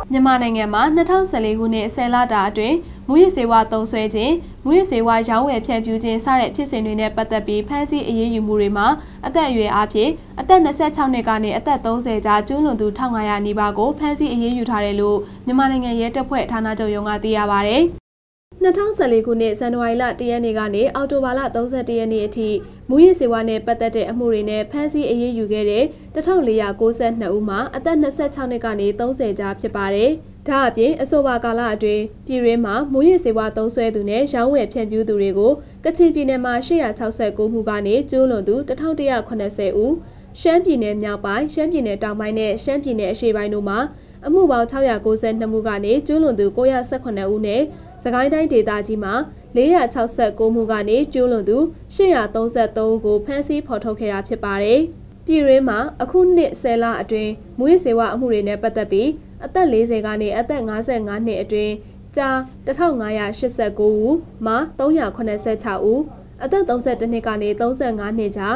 မြန်မာနိုင်ငံမှာ2014ခုနှစ်10လတာအတွင်းမူရစ်ဆေးဝါးသုံးစွဲခြင်းမူရစ်ဆေးဝါးရောင်းဝယ်ဖြန့်ဖြူးခြင်းစတဲ့ဖြစ်စဉ်တွေနဲ့ပတ်သက်ပြီးဖမ်းဆီးအရေးယူမှုတွေမှာအသက်အရွယ်အားဖြင့်အသက်26နှစ်ကနေအသက်30ကြားကျူးလွန်သူ1500နီးပါးကိုဖမ်းဆီးအရေးယူထားတယ်လို့မြန်မာနိုင်ငံရဲတပ်ဖွဲ့ဌာနချုပ်ရုံးကသိရပါဗျ။2014ခုနှစ်ဇန်နဝါရီလ1ရက်နေ့ကနေအောက်တိုဘာလ31ရက်နေ့အထိမူရစ်ဆေးဝါးနဲ့ပတ်သက်တဲ့အမှုတွေနဲ့ဖမ်းဆီးအရေးယူခဲ့တဲ့1492ဦးမှာအသက်26နှစ်ကနေ30ကြားဖြစ်ပါတယ်။ဒါအပြင်အဆိုပါကာလအတွင်းပြည်တွင်းမှာမူရစ်ဆေးဝါးသုံးစွဲသူနဲ့ရောင်းဝယ်ဖြန့်ဖြူးသူတွေကိုကချင်ပြည်နယ်မှာ869မှုကနေကျူးလွန်သူ1180ဦးရှမ်းပြည်နယ်မြောက်ပိုင်းရှမ်းပြည်နယ်တောင်ပိုင်းနဲ့ရှမ်းပြည်နယ်အရှေ့ပိုင်းတို့မှာအမှုပေါင်း692မှုကနေကျူးလွန်သူ918ဦးနဲ့စကိုင်းတိုင်းဒေသကြီးမှာ469မှုကနေကျူးလွန်သူ833ဦးကိုဖမ်းဆီးဖော်ထုတ်ခဲ့တာဖြစ်ပါတယ်။ပြည်တွင်းမှာအခုနှစ်10လအတွင်းမူရစ်ဆေးဝါးအမှုတွေနဲ့ပတ်သက်ပြီးအသက်40ကနေအသက်55နှစ်အတွင်းကြား1589ဦးမှ386ဦးအသက်32နှစ်ကနေ35နှစ်ကြား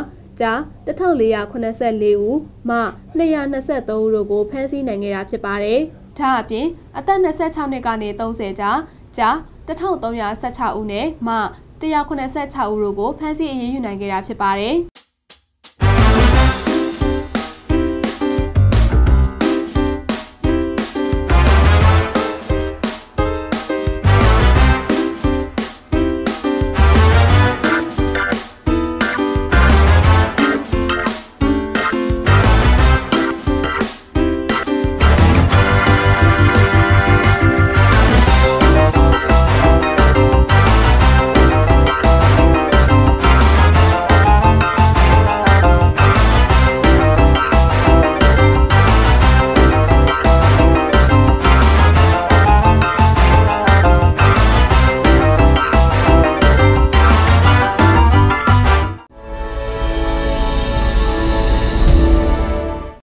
1484ဦးမှ223ဦးတို့ကိုဖမ်းဆီးနိုင်ခဲ့တာဖြစ်ပါတယ်။ဒါအပြင်အသက်26နှစ်ကနေ30ကြား1316ဦးနဲ့မှ186ဦးတို့ကိုဖမ်းဆီးအရေးယူနိုင်ခဲ့တာဖြစ်ပါတယ်။